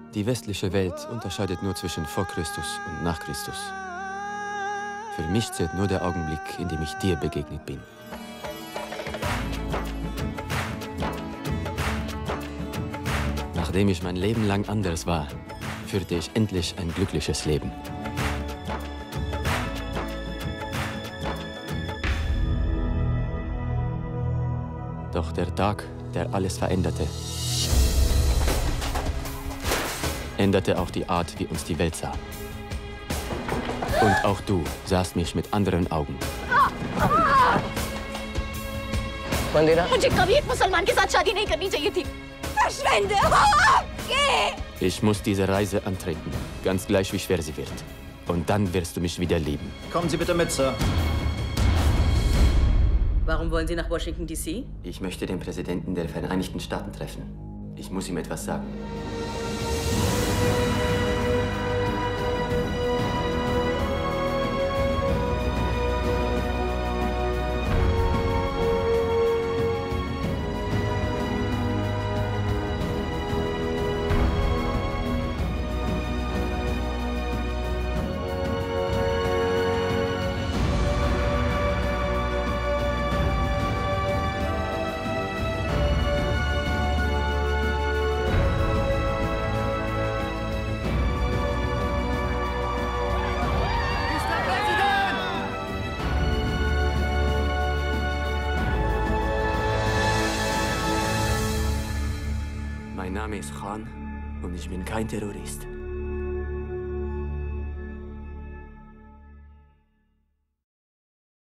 Die westliche Welt unterscheidet nur zwischen vor Christus und nach Christus. Für mich zählt nur der Augenblick, in dem ich dir begegnet bin. Nachdem ich mein Leben lang anders war, führte ich endlich ein glückliches Leben. Doch der Tag, der alles veränderte, änderte auch die Art, wie uns die Welt sah. Und auch du sahst mich mit anderen Augen. Mandela? मुझे कभी एक मुसलमान के साथ शादी नहीं करनी चाहिए थी। Verschwinde! Hau ab! Geh! Ich muss diese Reise antreten, ganz gleich wie schwer sie wird. Und dann wirst du mich wieder lieben. Kommen Sie bitte mit, Sir. Warum wollen Sie nach Washington, D.C.? Ich möchte den Präsidenten der Vereinigten Staaten treffen. Ich muss ihm etwas sagen. Mein Name ist Khan und ich bin kein Terrorist.